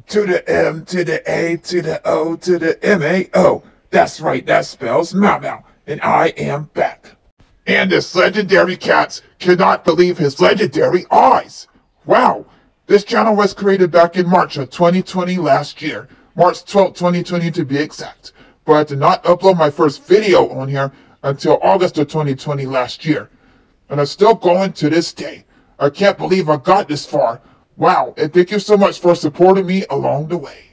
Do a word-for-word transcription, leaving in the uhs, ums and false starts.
to the M to the A to the O to the M A O. That's right, that spells Mau Mau, and I am back. And this legendary cat cannot believe his legendary eyes. Wow, this channel was created back in March of twenty twenty last year, March twelfth, twenty twenty to be exact. But I did not upload my first video on here until August of twenty twenty last year. And I'm still going to this day. I can't believe I got this far. Wow, and thank you so much for supporting me along the way.